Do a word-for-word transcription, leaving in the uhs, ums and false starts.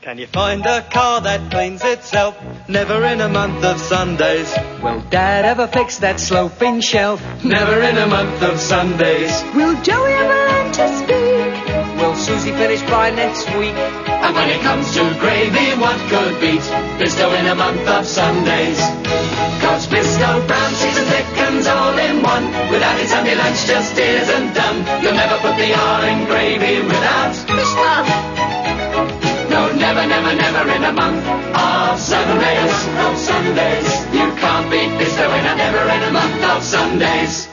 Can you find a car that cleans itself? Never in a month of Sundays. Will Dad ever fix that sloping shelf? Never in a month of Sundays. Will Joey ever learn to speak? Will Susie finish by next week? And when it comes to gravy, what could beat Bisto in a month of Sundays? Cause Bisto brown, cheese and thickens all in one. Without it, Sunday lunch just isn't done. You'll never put the R in gravy without Bisto. No, never, never, never in a month of Sundays. Of Sundays. You can't beat Bisto in a never in a month of Sundays.